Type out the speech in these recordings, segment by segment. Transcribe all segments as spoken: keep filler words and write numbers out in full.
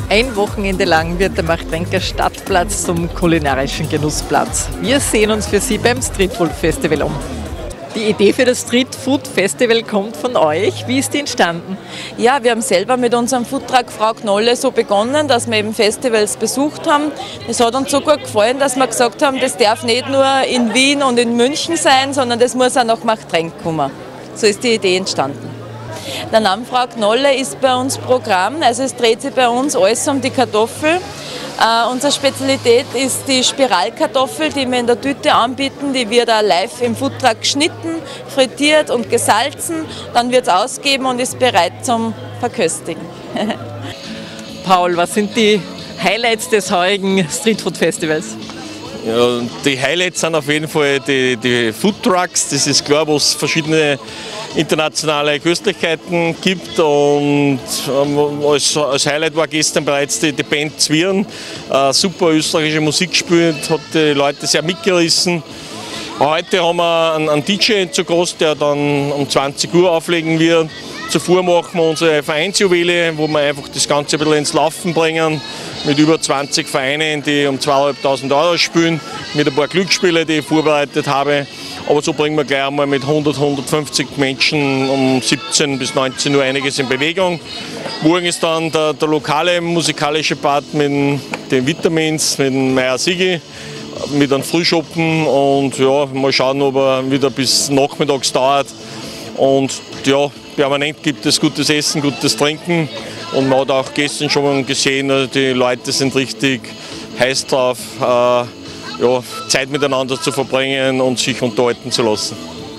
Ein Wochenende lang wird der Machtrenker Stadtplatz zum kulinarischen Genussplatz. Wir sehen uns für Sie beim Streetfood Festival um. Die Idee für das Street Food Festival kommt von euch. Wie ist die entstanden? Ja, wir haben selber mit unserem Foodtruck Frau Knolle so begonnen, dass wir eben Festivals besucht haben. Es hat uns so gut gefallen, dass wir gesagt haben, das darf nicht nur in Wien und in München sein, sondern das muss auch nach Machtrenk kommen. So ist die Idee entstanden. Der Name Frau Knolle ist bei uns Programm, also es dreht sich bei uns alles um die Kartoffel. Äh, unsere Spezialität ist die Spiralkartoffel, die wir in der Tüte anbieten. Die wird auch live im Foodtruck geschnitten, frittiert und gesalzen. Dann wird es ausgegeben und ist bereit zum Verköstigen. Paul, was sind die Highlights des heurigen Streetfood Festivals? Ja, die Highlights sind auf jeden Fall die, die Foodtrucks. Das ist klar, wo es verschiedene internationale Köstlichkeiten gibt, und ähm, als, als Highlight war gestern bereits die, die Band Zwirn, äh, super österreichische Musik gespielt, hat die Leute sehr mitgerissen. Heute haben wir einen, einen D J zu Gast, der dann um zwanzig Uhr auflegen wird. Zuvor machen wir unsere Vereinsjuwele, wo wir einfach das Ganze ein bisschen ins Laufen bringen, mit über zwanzig Vereinen, die um zweitausendfünfhundert Euro spielen, mit ein paar Glücksspiele, die ich vorbereitet habe. Aber so bringen wir gleich einmal mit hundert, hundertfünfzig Menschen um siebzehn bis neunzehn Uhr einiges in Bewegung. Morgen ist dann der, der lokale musikalische Part mit den Vitamins, mit dem Meier Sigi, mit einem Frühschoppen, und ja, mal schauen, ob er wieder bis nachmittags dauert. Und ja, permanent gibt es gutes Essen, gutes Trinken, und man hat auch gestern schon gesehen, die Leute sind richtig heiß drauf, äh, ja, Zeit miteinander zu verbringen und sich unterhalten zu lassen.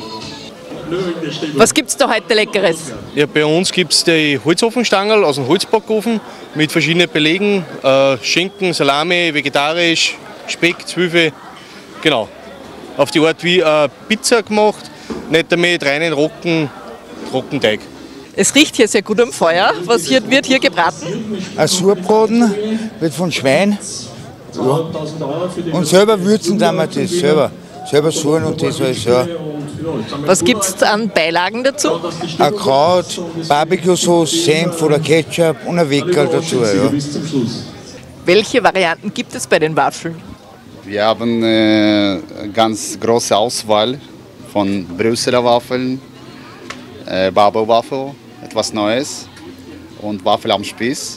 Was gibt es da heute Leckeres? Ja, bei uns gibt es die Holzofenstangerl aus dem Holzbackofen mit verschiedenen Belegen, äh, Schinken, Salami, vegetarisch, Speck, Zwiebel, genau. Auf die Art wie äh, Pizza gemacht, nicht damit reinen Rocken, Trockenteig. Es riecht hier sehr gut am Feuer. Was hier, wird hier gebraten? Ein Surbraten wird von Schwein. Ja. Und selber würzen dann wir das, selber. Selber suren und das alles, ja. Was gibt es an Beilagen dazu? Ein Kraut, Barbecue-Sauce, Senf oder Ketchup und ein Weckerl dazu, ja. Welche Varianten gibt es bei den Waffeln? Wir haben eine ganz große Auswahl von Brüsseler Waffeln, äh, Babo-Waffel, etwas Neues, und Waffel am Spieß.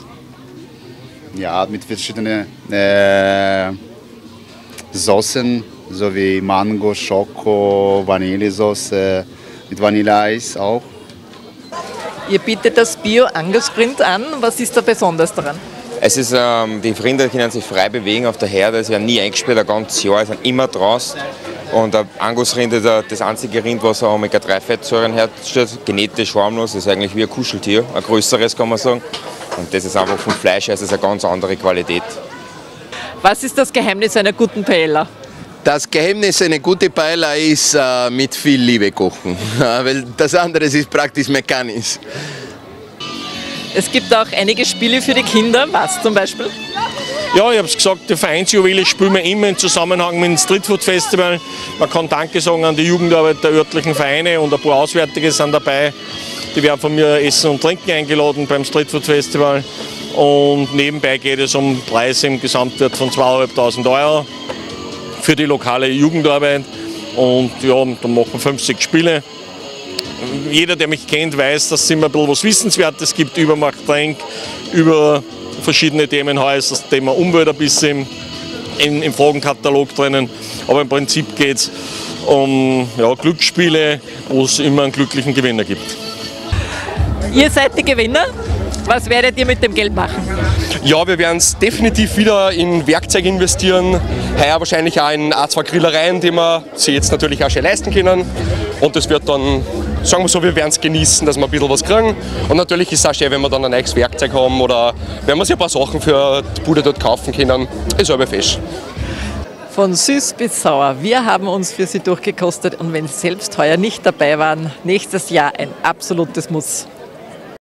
Ja, mit verschiedenen äh, Soßen, sowie Mango, Schoko, Vanillesoße, mit Vanilleeis auch. Ihr bietet das Bio-Angus-Rind an. Was ist da besonders daran? Es ist, ähm, die Rinder können sich frei bewegen auf der Herde, sie werden nie eingesperrt ein ganzes Jahr, sie sind immer draußen. Und der Angusrind ist das einzige Rind, was Omega drei Fettsäuren herstellt, genetisch harmlos, das ist eigentlich wie ein Kuscheltier, ein größeres kann man sagen. Und das ist einfach vom Fleisch her, es ist eine ganz andere Qualität. Was ist das Geheimnis einer guten Paella? Das Geheimnis einer guten Paella ist äh, mit viel Liebe kochen, weil das andere ist praktisch mechanisch. Es gibt auch einige Spiele für die Kinder. Was zum Beispiel? Ja, ich habe es gesagt, die Vereinsjuwele spielen wir immer im Zusammenhang mit dem Streetfood Festival. Man kann Danke sagen an die Jugendarbeit der örtlichen Vereine, und ein paar Auswärtige sind dabei. Die werden von mir Essen und Trinken eingeladen beim Streetfood Festival. Und nebenbei geht es um Preise im Gesamtwert von zweitausendfünfhundert Euro für die lokale Jugendarbeit. Und ja, dann machen wir fünfzig Spiele. Jeder, der mich kennt, weiß, dass es immer ein bisschen was Wissenswertes gibt über Machtrenk, über verschiedene Themen. Heuer ist das Thema Umwelt ein bisschen im, im Fragenkatalog drinnen. Aber im Prinzip geht es um ja, Glücksspiele, wo es immer einen glücklichen Gewinner gibt. Ihr seid die Gewinner. Was werdet ihr mit dem Geld machen? Ja, wir werden es definitiv wieder in Werkzeug investieren. Heuer wahrscheinlich auch in ein, zwei Grillereien, die wir sich jetzt natürlich auch schon leisten können. Und das wird dann, sagen wir so, wir werden es genießen, dass wir ein bisschen was kriegen. Und natürlich ist es auch schön, wenn wir dann ein neues Werkzeug haben oder wenn wir sich ein paar Sachen für die Bude dort kaufen können. Ist aber fest. Von süß bis sauer. Wir haben uns für Sie durchgekostet, und wenn Sie selbst heuer nicht dabei waren, nächstes Jahr ein absolutes Muss.